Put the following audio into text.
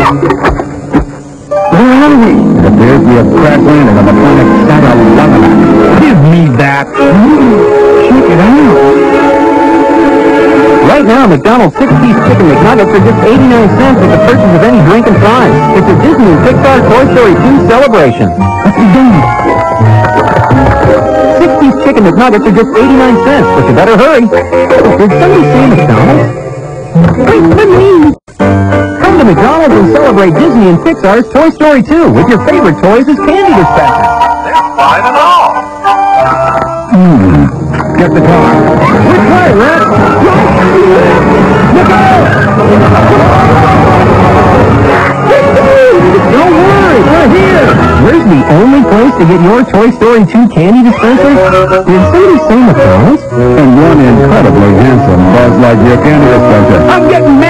Where are we? It appears we have crash landed on the planet Sagalagala. Give me that. Check it out. Right now, McDonald's 6-piece chicken McNuggets are just 89 cents with the purchase of any drink and fries. It's a Disney and Pixar Toy Story 2 celebration. What's he doing? 6-piece chicken McNuggets are just 89 cents, but you better hurry. Did somebody say McDonald's? Wait for me! Come to McDonald's and celebrate Disney and Pixar's Toy Story 2 with your favorite toys as candy dispensers. They're fine and all. Get the car. Which way, Red? Look out! Don't worry, we're here. Where's the only place to get your Toy Story 2 candy dispenser? Did somebody say McDonald's? And one incredibly handsome Buzz Lightyear candy dispenser. I'm getting